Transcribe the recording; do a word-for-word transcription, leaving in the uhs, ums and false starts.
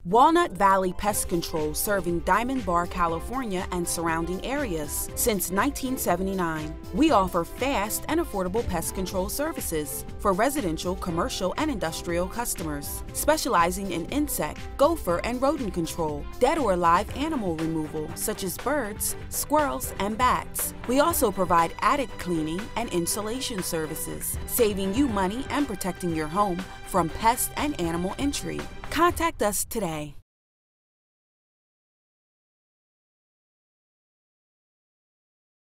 Walnut Valley Pest Control, serving Diamond Bar, California and surrounding areas since nineteen seventy-nine. We offer fast and affordable pest control services for residential, commercial, and industrial customers, specializing in insect, gopher, and rodent control, dead or alive animal removal such as birds, squirrels, and bats. We also provide attic cleaning and insulation services, saving you money and protecting your home from pest and animal entry. Contact us today.